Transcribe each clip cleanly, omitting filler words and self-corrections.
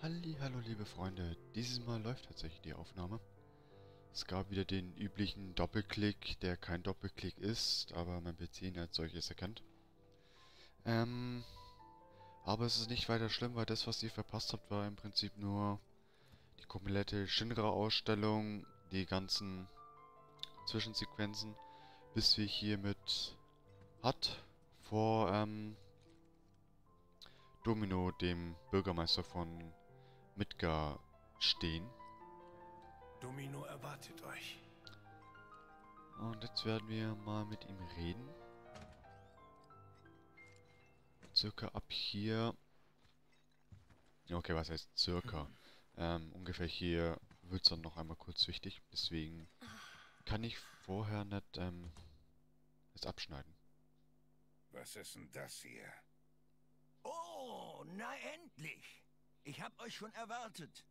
Hallo liebe Freunde, dieses Mal läuft tatsächlich die Aufnahme. Es gab wieder den üblichen Doppelklick, der kein Doppelklick ist, aber mein PC ihn als solches erkennt. Aber es ist nicht weiter schlimm, weil das, was ihr verpasst habt, war im Prinzip nur die komplette Shinra-Ausstellung, die ganzen Zwischensequenzen, bis wir hier mit Hut vor Domino, dem Bürgermeister von Midgar, stehen. Domino erwartet euch. Und jetzt werden wir mal mit ihm reden. Circa ab hier... Okay, was heißt circa? Ungefähr hier wird es dann noch einmal kurz wichtig. Deswegen kann ich vorher nicht es abschneiden. Was ist denn das hier? Oh, na endlich. Ich hab euch schon erwartet.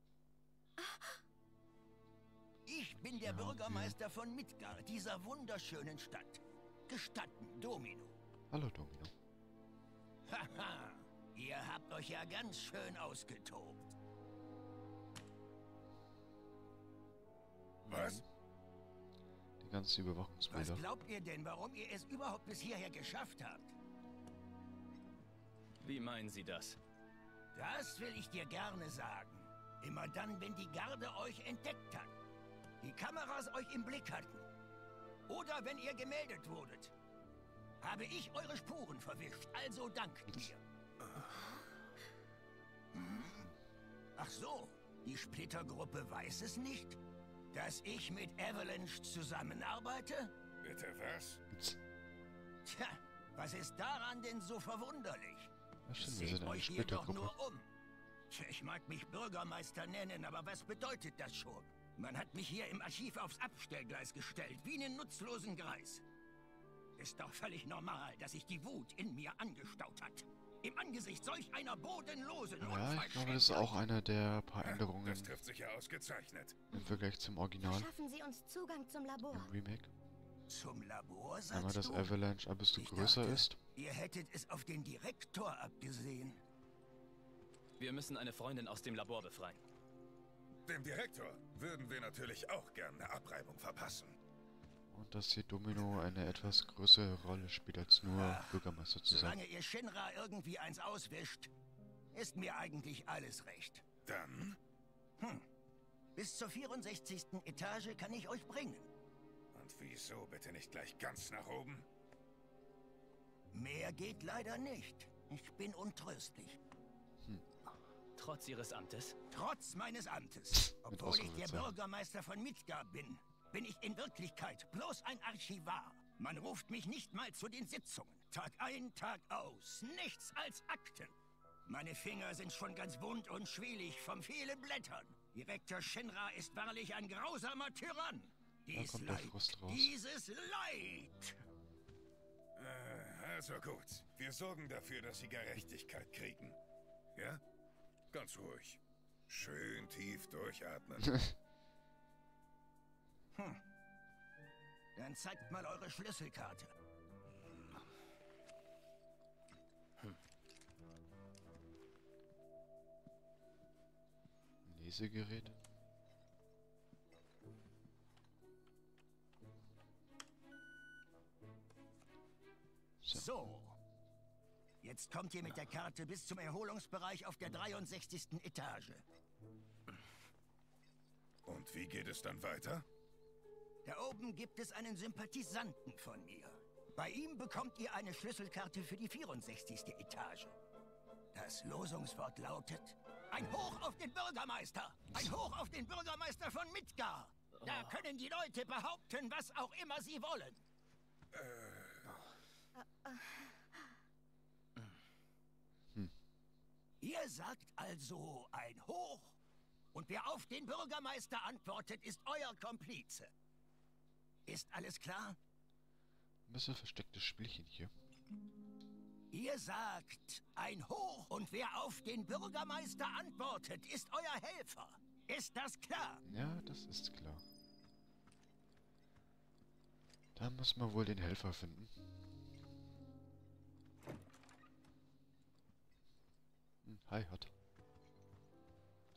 Ich bin der Bürgermeister von Midgar, dieser wunderschönen Stadt. Gestatten, Domino. Hallo Domino. Haha, ihr habt euch ja ganz schön ausgetobt. Was? Die ganzen Was Überwachungsbilder. glaubt ihr denn, warum ihr es überhaupt bis hierher geschafft habt? Wie meinen Sie das? Das will ich dir gerne sagen. Immer dann, wenn die Garde euch entdeckt hat. Die Kameras euch im Blick hatten. Oder wenn ihr gemeldet wurdet. Habe ich eure Spuren verwischt, also dankt mir. Ach so, die Splittergruppe weiß es nicht? Dass ich mit Avalanche zusammenarbeite? Bitte was? Tja, was ist daran denn so verwunderlich? Ja, stimmt, wir Seht sind eine euch hier doch Splittergruppe. nur um. Tja, ich mag mich Bürgermeister nennen, aber was bedeutet das schon? Man hat mich hier im Archiv aufs Abstellgleis gestellt, wie einen nutzlosen Greis. Ist doch völlig normal, dass sich die Wut in mir angestaut hat. Im Angesicht solch einer bodenlosen Ja, ich glaube, das ist auch eine der paar Änderungen Das trifft sich ja ausgezeichnet. im Vergleich zum Original, Verschaffen Sie uns Zugang zum Labor. im Remake. Zum Labor, Einmal, sagst dass du? Avalanche ein bisschen Ich größer dachte, ist. Ihr hättet es auf den Direktor abgesehen. Wir müssen eine Freundin aus dem Labor befreien. Dem Direktor würden wir natürlich auch gern eine Abreibung verpassen. Und dass hier Domino eine etwas größere Rolle spielt, als nur Bürgermeister zu sein. Solange ihr Shinra irgendwie eins auswischt, ist mir eigentlich alles recht. Dann? Bis zur 64. Etage kann ich euch bringen. Und wieso bitte nicht gleich ganz nach oben? Mehr geht leider nicht. Ich bin untröstlich. Trotz Ihres Amtes? Trotz meines Amtes. Obwohl ich der Ausrufezeichen. Bürgermeister von Midgar bin, bin ich in Wirklichkeit bloß ein Archivar. Man ruft mich nicht mal zu den Sitzungen. Tag ein, Tag aus. Nichts als Akten. Meine Finger sind schon ganz wund und schwelig vom vielen Blättern. Direktor Shinra ist wahrlich ein grausamer Tyrann. Dies kommt der Leid, Frust raus. dieses Leid. Also gut. Wir sorgen dafür, dass sie Gerechtigkeit kriegen. Ja? Ganz ruhig. Schön tief durchatmen. Dann zeigt mal eure Schlüsselkarte. Lesegerät. So. Jetzt kommt ihr mit der Karte bis zum Erholungsbereich auf der 63. Etage. Und wie geht es dann weiter? Da oben gibt es einen Sympathisanten von mir. Bei ihm bekommt ihr eine Schlüsselkarte für die 64. Etage. Das Losungswort lautet: Ein Hoch auf den Bürgermeister! Ein Hoch auf den Bürgermeister von Midgar! Da können die Leute behaupten, was auch immer sie wollen. Ihr sagt also ein Hoch, und wer auf den Bürgermeister antwortet, ist euer Komplize. Ist alles klar? Ein bisschen verstecktes Spielchen hier. Ihr sagt ein Hoch, und wer auf den Bürgermeister antwortet, ist euer Helfer. Ist das klar? Ja, das ist klar. Da muss man wohl den Helfer finden. Hi, Hot.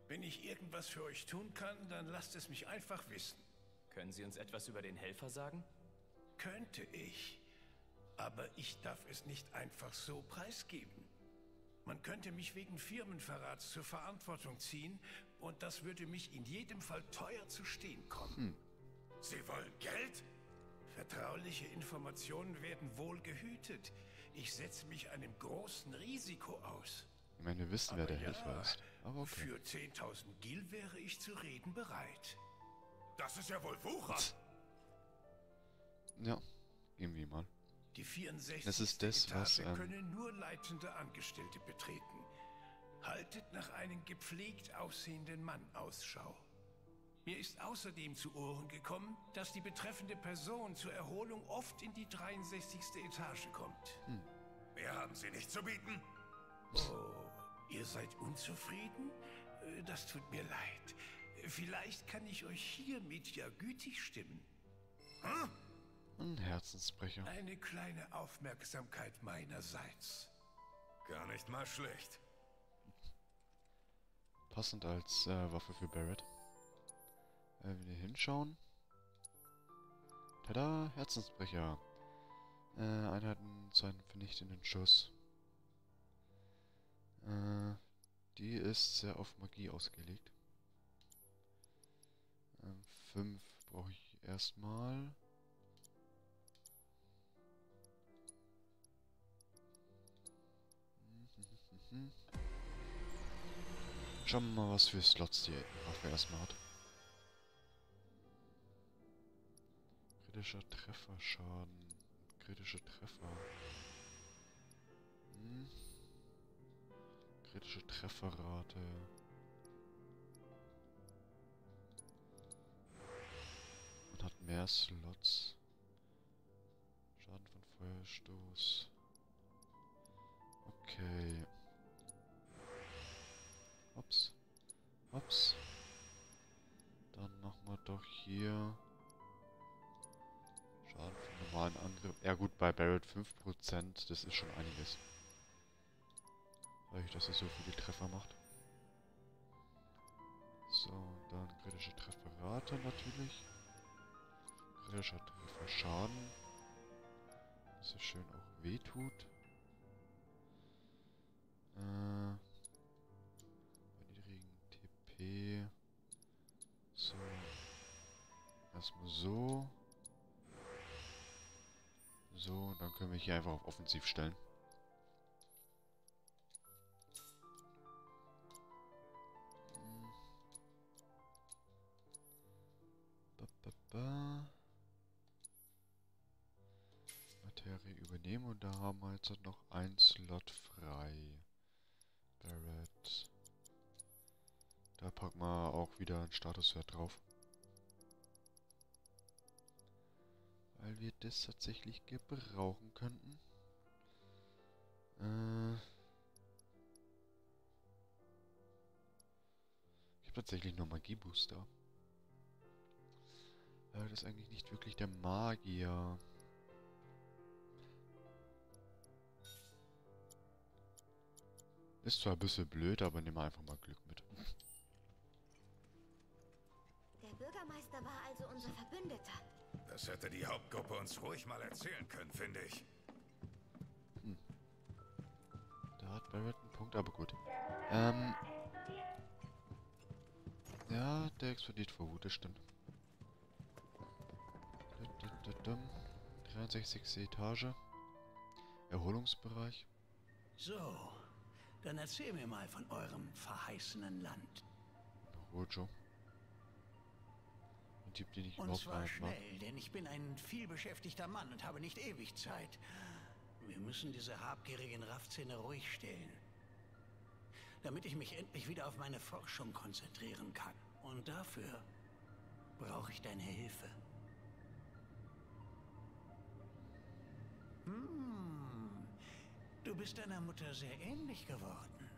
Wenn ich irgendwas für euch tun kann, dann lasst es mich einfach wissen. Können Sie uns etwas über den Helfer sagen? Könnte ich, aber ich darf es nicht einfach so preisgeben. Man könnte mich wegen Firmenverrats zur Verantwortung ziehen und das würde mich in jedem Fall teuer zu stehen kommen. Sie wollen Geld? Vertrauliche Informationen werden wohl gehütet. Ich setze mich einem großen Risiko aus. Ich meine, wir wissen, wer Aber der Helfer ja, ist. Aber okay. Für 10.000 Gil wäre ich zu reden bereit. Das ist ja wohl Wucher. Ja, irgendwie mal. Die 64. Das ist das, was, Etage können nur leitende Angestellte betreten. Haltet nach einem gepflegt aussehenden Mann Ausschau. Mir ist außerdem zu Ohren gekommen, dass die betreffende Person zur Erholung oft in die 63. Etage kommt. Mehr haben Sie nicht zu bieten? Oh, ihr seid unzufrieden? Das tut mir leid. Vielleicht kann ich euch hiermit ja gütig stimmen. Hm? Ein Herzensbrecher. Eine kleine Aufmerksamkeit meinerseits. Gar nicht mal schlecht. Passend als Waffe für Barrett. Wieder hinschauen. Tada, Herzensbrecher. Einheiten zu einem vernichtenden Schuss. Die ist sehr auf Magie ausgelegt. 5 brauche ich erstmal. Schauen wir mal, was für Slots die Waffe erstmal hat. Kritischer Trefferschaden. Kritische Treffer. Kritische Trefferrate. Man hat mehr Slots. Schaden von Feuerstoß. Okay. Hops. Hops. Dann machen wir doch hier Schaden von normalen Angriff. Ja gut, bei Barrett 5%, das ist schon einiges. Dadurch, dass er so viele Treffer macht. So, dann kritische Trefferrate natürlich. Kritischer Trefferschaden. Dass es schön auch wehtut. Bei niedrigen TP. So. Erstmal so. So, dann können wir hier einfach auf Offensiv stellen. Materie übernehmen und da haben wir jetzt noch ein Slot frei. Barrett. Da packen wir auch wieder einen Statuswert drauf. Weil wir das tatsächlich gebrauchen könnten. Ich habe tatsächlich nur Magiebooster. Das ist eigentlich nicht wirklich der Magier. Ist zwar ein bisschen blöd, aber nehmen wir einfach mal Glück mit. Der Bürgermeister war also unser Verbündeter. Das hätte die Hauptgruppe uns ruhig mal erzählen können, finde ich. Da hat Barrett einen Punkt, aber gut. Ja, der explodiert vor Wut, das stimmt. 63. Etage. Erholungsbereich. So, dann erzähl mir mal von eurem verheißenen Land. Rojo. Ein Typ, den ich Und überhaupt zwar nicht mag. schnell, denn ich bin ein vielbeschäftigter Mann und habe nicht ewig Zeit. Wir müssen diese habgierigen Raffzähne ruhig stellen. Damit ich mich endlich wieder auf meine Forschung konzentrieren kann. Und dafür brauche ich deine Hilfe. Du bist deiner Mutter sehr ähnlich geworden.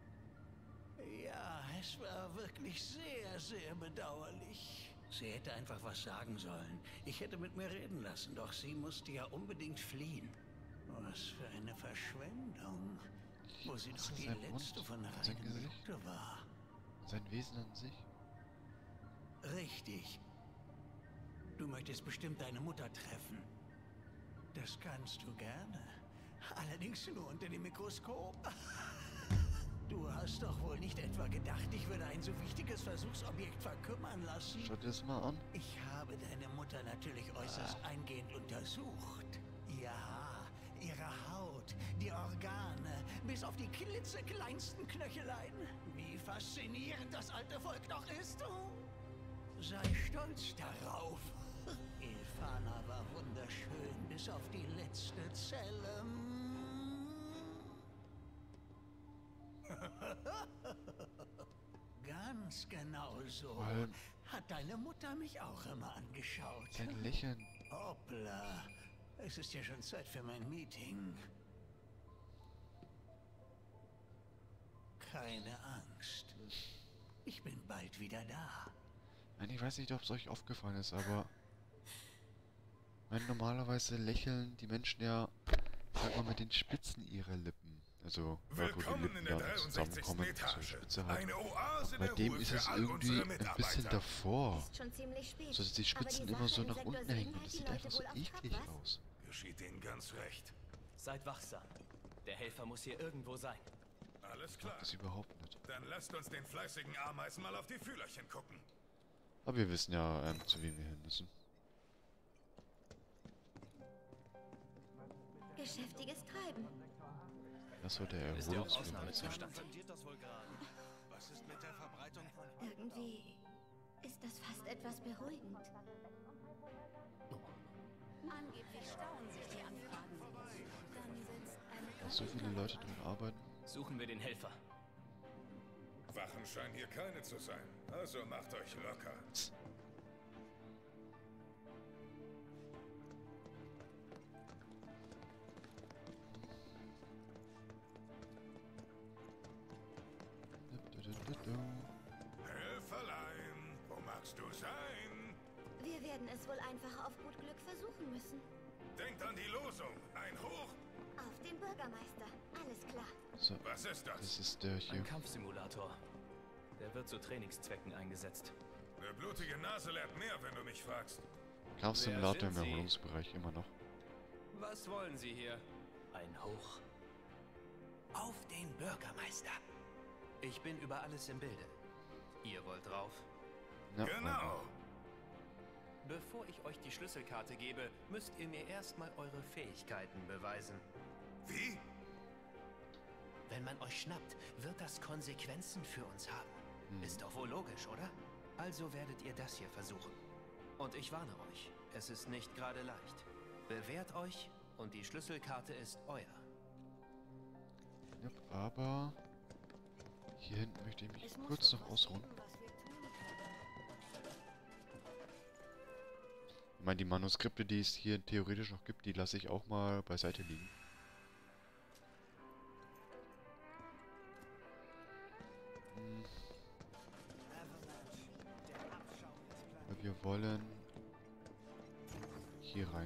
Ja, es war wirklich sehr, sehr bedauerlich. Sie hätte einfach was sagen sollen. Ich hätte mit mir reden lassen, doch sie musste ja unbedingt fliehen. Was für eine Verschwendung. Wo sie Was doch ist die sein Mund? letzte von Sein reinem Gesicht? Blute war. Sein Wesen an sich? Richtig. Du möchtest bestimmt deine Mutter treffen. Das kannst du gerne. Allerdings nur unter dem Mikroskop. Du hast doch wohl nicht etwa gedacht, ich würde ein so wichtiges Versuchsobjekt verkümmern lassen? Schau dir das mal an. Ich habe deine Mutter natürlich äußerst eingehend untersucht. Ihr Haar, ihre Haut, die Organe, bis auf die klitzekleinsten Knöcheleien. Wie faszinierend das alte Volk doch ist. Sei stolz darauf. Ilfana war wunderschön, bis auf die letzte Zelle. Ganz genau so. Vor allem Hat deine Mutter mich auch immer angeschaut. sein Lächeln. Hoppla. Es ist ja schon Zeit für mein Meeting. Keine Angst. Ich bin bald wieder da. Nein, ich weiß nicht, ob es euch aufgefallen ist, aber... normalerweise lächeln die Menschen ja, sag mal, mit den Spitzen ihrer Lippen. Also, dort, wo die Lippen dann zusammenkommen, zur Spitze halt. Eine Oase Bei der dem Ruhe ist für es all irgendwie unsere ein bisschen Mitarbeiter. davor. Ist schon ziemlich spät. So dass die Spitzen Aber die immer so Sache nach im unten Sektor hängen. 7 Das hält sieht die einfach so Leute wohl auf eklig Trab, was? aus. Geschieht Ihnen ganz recht. Seid wachsam. Der Helfer muss hier irgendwo sein. Alles Ich klar. mag das überhaupt nicht. Dann lasst uns den fleißigen Ameisen mal auf die Fühlerchen gucken. Aber wir wissen ja, zu wem wir hin müssen. Geschäftiges Treiben. Das soll der Ist ja auch Erholungsbereich sein. Ausnahmezustand. Was ist mit der Verbreitung von... Irgendwie ist das fast etwas beruhigend. Angeblich stauen sich die Anfragen. Dann sitzt eine Dass so viele Leute drin arbeiten. Suchen wir den Helfer. Wachen scheinen hier keine zu sein. Also macht euch locker. Helferlein, wo magst du sein? Wir werden es wohl einfach auf gut Glück versuchen müssen. Denkt an die Losung. Ein Hoch. Auf den Bürgermeister. Alles klar. So, Was ist das? das ist der hier. Ein Kampfsimulator. Der wird zu Trainingszwecken eingesetzt. Eine blutige Nase lehrt mehr, wenn du mich fragst. Kampfsimulator Wer im sind Sie? Erholungsbereich immer noch. Was wollen Sie hier? Ein Hoch. Auf den Bürgermeister. Ich bin über alles im Bilde. Ihr wollt drauf? Ja, Genau. Bevor ich euch die Schlüsselkarte gebe, müsst ihr mir erstmal eure Fähigkeiten beweisen. Wie? Wenn man euch schnappt, wird das Konsequenzen für uns haben. Ist doch wohl logisch, oder? Also werdet ihr das hier versuchen. Und ich warne euch, es ist nicht gerade leicht. Bewährt euch und die Schlüsselkarte ist euer. Ja, aber hier hinten möchte ich mich Es muss kurz doch noch was ausruhen. geben, was wir tun können. Ich meine, die Manuskripte, die es hier theoretisch noch gibt, die lasse ich auch mal beiseite liegen. Aber wir wollen hier rein.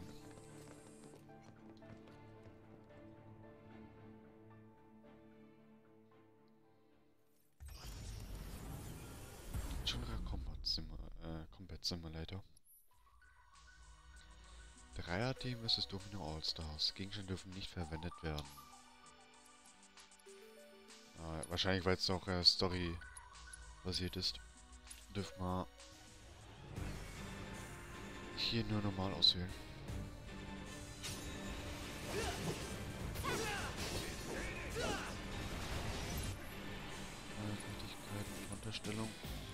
Combat Simulator. Dreier-Team vs. Domino All-Stars. Gegenstände dürfen nicht verwendet werden. Wahrscheinlich, weil es noch Story basiert ist. Dürfen wir hier nur normal auswählen. Fertigkeiten, Unterstellung.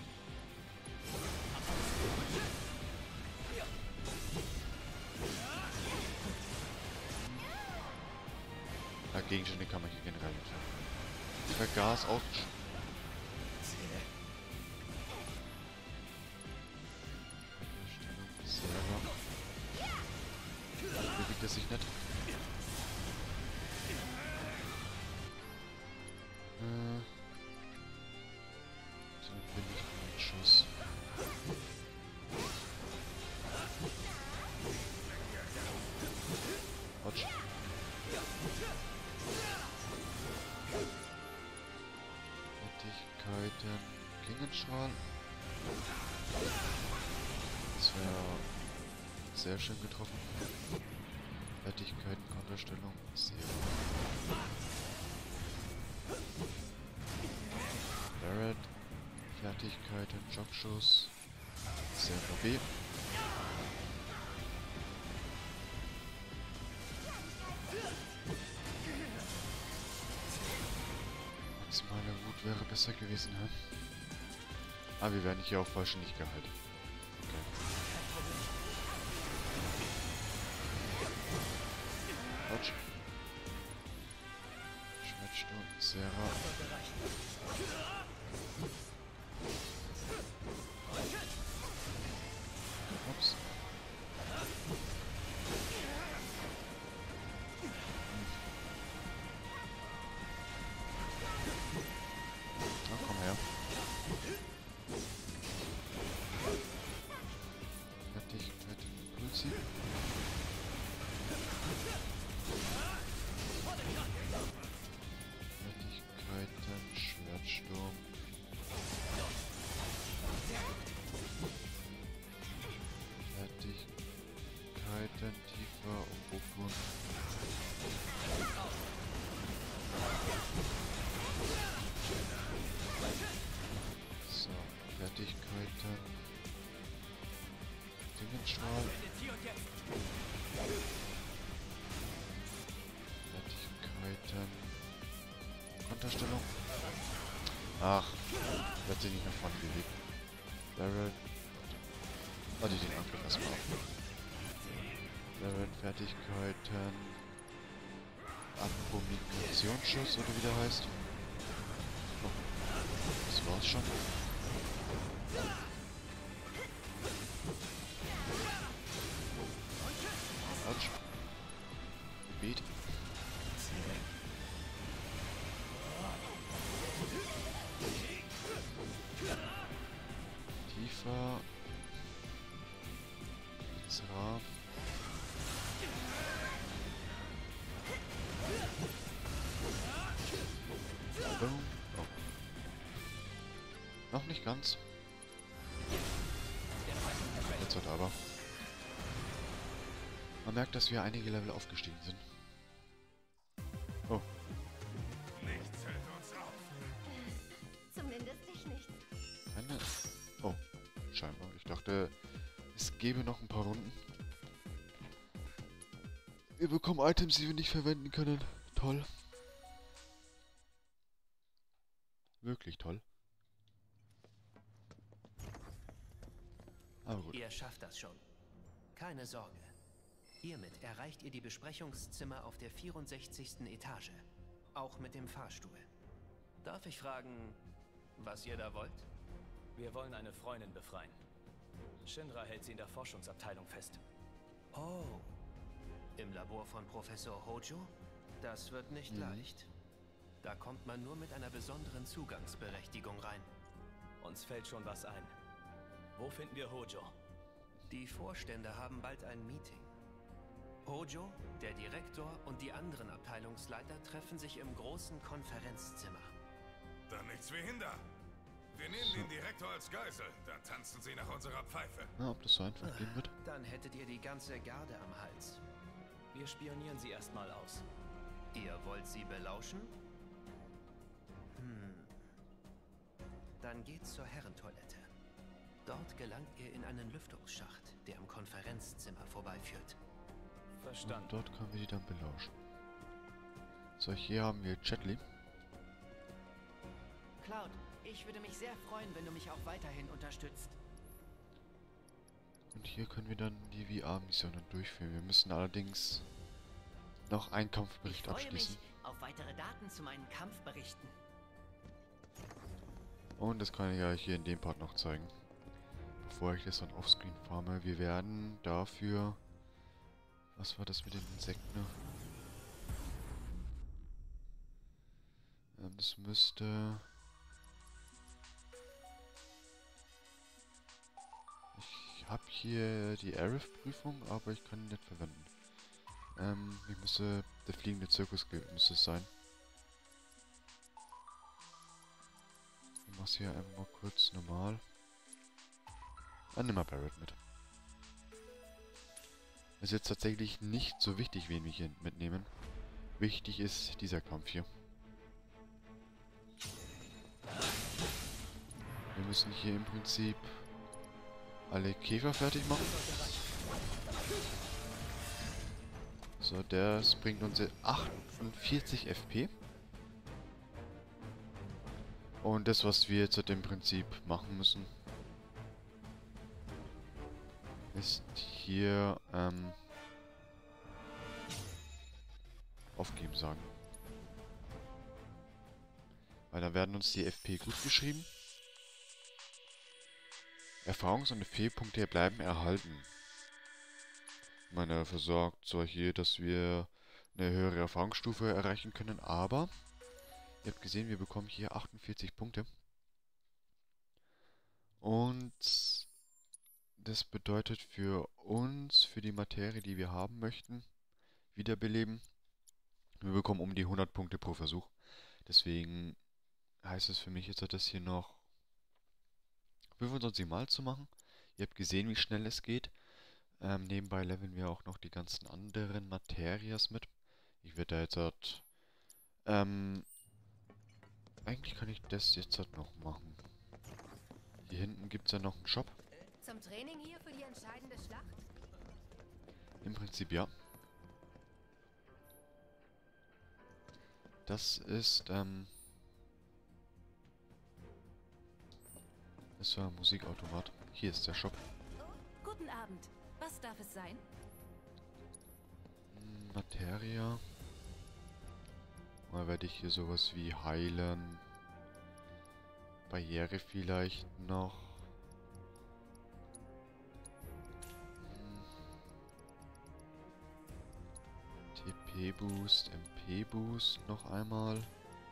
Ja, Gegenstände kann man hier generell nicht. Vergas auch. Selber. Bewegt er sich nicht. So, bin ich mit Schuss. Quatsch. Fertigkeiten, Dingenstrahl. Das wäre sehr schön getroffen. Fertigkeiten, Konterstellung, sehr. Barrett, Fertigkeiten, Jogschuss, sehr B. Maximale Wut wäre besser gewesen, hä? Ah, wir werden hier auch vollständig geheilt. Okay. Quatsch. Schwertsturm, Serra. Ups. Na, komm her. Fertigkeit Impulsi. Fertigkeiten, Schwertsturm. Fertigkeiten, tiefer Obokun. So, Fertigkeiten. Dingenstrahl. Fertigkeiten. Konterstellung. Ach, der hat sich nicht nach vorne bewegt. Barrett. Warte ich den Angriff erstmal auf. Barrett, Fertigkeiten. Abominationsschuss oder wie der heißt. Oh, das war's schon. Quatsch. Gebet. Tiefer. Zra. Boom. Oh. Noch nicht ganz. Jetzt wird aber. Man merkt, dass wir einige Level aufgestiegen sind. Oh. Nichts hält uns auf. Zumindest ich nicht. Keine. Oh. Scheinbar. Ich dachte, es gäbe noch ein paar Runden. Wir bekommen Items, die wir nicht verwenden können. Toll. Wirklich toll. Aber gut. Ihr schafft das schon. Keine Sorge. Hiermit erreicht ihr die Besprechungszimmer auf der 64. Etage. Auch mit dem Fahrstuhl. Darf ich fragen, was ihr da wollt? Wir wollen eine Freundin befreien. Shinra hält sie in der Forschungsabteilung fest. Oh. Im Labor von Professor Hojo? Das wird nicht leicht. Da kommt man nur mit einer besonderen Zugangsberechtigung rein. Uns fällt schon was ein. Wo finden wir Hojo? Die Vorstände haben bald ein Meeting. Hojo, der Direktor und die anderen Abteilungsleiter treffen sich im großen Konferenzzimmer. Dann nichts wie hinder. Wir nehmen den Direktor als Geisel, dann tanzen sie nach unserer Pfeife. Na, ob das so einfach gehen wird? Dann hättet ihr die ganze Garde am Hals. Wir spionieren sie erstmal aus. Ihr wollt sie belauschen? Dann geht zur Herrentoilette. Dort gelangt ihr in einen Lüftungsschacht, der am Konferenzzimmer vorbeiführt. Verstanden. Und dort können wir die dann belauschen. So, hier haben wir Chatli. Cloud, ich würde mich sehr freuen, wenn du mich auch weiterhin unterstützt. Und hier können wir dann die VR-Missionen durchführen. Wir müssen allerdings noch einen Kampfbericht Ich freue abschließen. mich auf weitere Daten zu meinen Kampfberichten. Und das kann ich ja hier in dem Part noch zeigen. Bevor ich das dann offscreen farme. Wir werden dafür... Was war das mit den Insekten? Das müsste... Ich habe hier die Arif-Prüfung, aber ich kann ihn nicht verwenden. Ich müsste... Der fliegende Zirkus müsste es sein. mach's hier einfach mal kurz normal. Dann nimm mal Barret mit. Ist jetzt tatsächlich nicht so wichtig, wen wir hier mitnehmen. Wichtig ist dieser Kampf hier. Wir müssen hier im Prinzip alle Käfer fertig machen. So, das bringt uns 48 FP. Und das, was wir jetzt im Prinzip machen müssen, ist hier aufgeben sagen. Weil dann werden uns die FP gut geschrieben. Erfahrungs- und FP-Punkte bleiben erhalten. Meine versorgt zwar hier, dass wir eine höhere Erfahrungsstufe erreichen können, aber ihr habt gesehen, wir bekommen hier 48 Punkte. Und das bedeutet für uns, für die Materie, die wir haben möchten, wiederbeleben, wir bekommen um die 100 Punkte pro Versuch. Deswegen heißt es für mich jetzt, das hier noch 25 Mal zu machen. Ihr habt gesehen, wie schnell es geht. Nebenbei leveln wir auch noch die ganzen anderen Materias mit. Ich werde da jetzt halt, eigentlich kann ich das jetzt halt noch machen. Hier hinten gibt es ja noch einen Shop. Zum Training hier für die entscheidende Schlacht? Im Prinzip ja. Das ist, das war ein Musikautomat. Hier ist der Shop. Guten Abend. Was darf es sein? Materia. Mal werde ich hier sowas wie heilen. Barriere vielleicht noch. TP-Boost, MP-Boost noch einmal.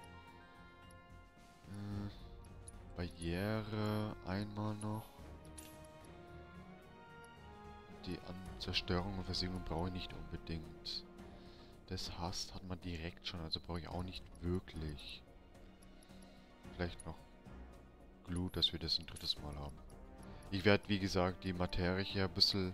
Barriere einmal noch. Die Zerstörung und Versiegelung brauche ich nicht unbedingt. Das Hast hat man direkt schon, also brauche ich auch nicht wirklich. Vielleicht noch Glut, dass wir das ein drittes Mal haben. Ich werde, wie gesagt, die Materie hier ein bisschen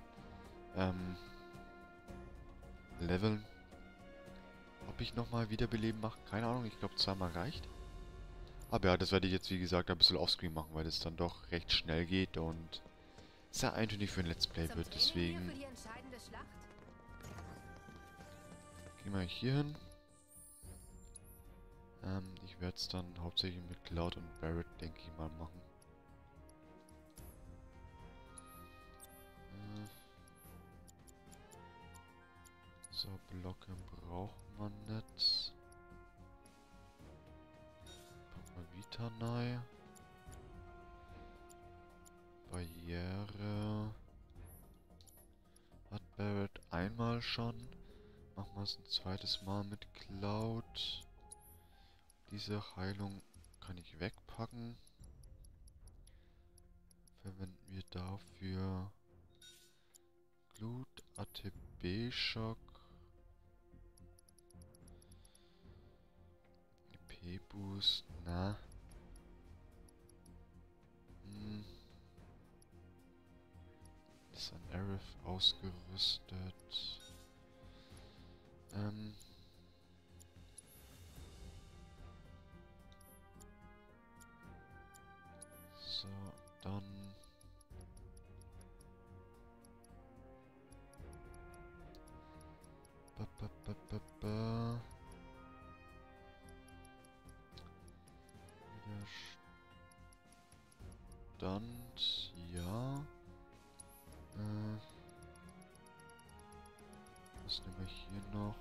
leveln. Ob ich nochmal Wiederbeleben mache, keine Ahnung. Ich glaube, zweimal reicht. Aber ja, das werde ich jetzt, wie gesagt, ein bisschen offscreen machen, weil das dann doch recht schnell geht und sehr eintönig für ein Let's Play wird. Deswegen gehen wir hier hin. Ich werde es dann hauptsächlich mit Cloud und Barret, denke ich mal, machen. So, Blocke braucht man nicht. Pack mal Vita rein. Barriere. Hat Barret einmal schon. Machen wir es ein zweites Mal mit Cloud. Diese Heilung kann ich wegpacken. Verwenden wir dafür Glut, ATB-Schock, EP-Boost, na. Ist ein Aerith ausgerüstet. So, dann Widerstand, ja. Was nehmen wir hier noch?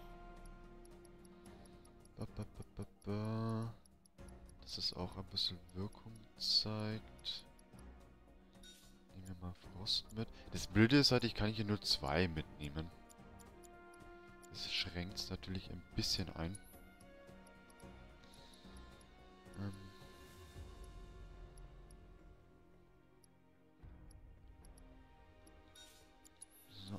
Dass es auch ein bisschen Wirkung zeigt. Nehmen wir mal Frost mit. Das Blöde ist halt, ich kann hier nur 2 mitnehmen. Das schränkt es natürlich ein bisschen ein. So.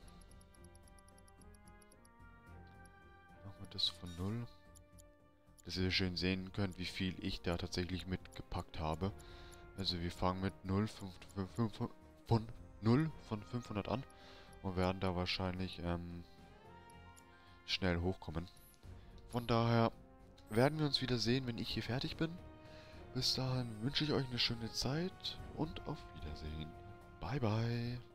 Machen wir das von 0. dass ihr schön sehen könnt, wie viel ich da tatsächlich mitgepackt habe. Also wir fangen mit 0 von 500 an und werden da wahrscheinlich schnell hochkommen. Von daher werden wir uns wieder sehen, wenn ich hier fertig bin. Bis dahin wünsche ich euch eine schöne Zeit und auf Wiedersehen. Bye bye.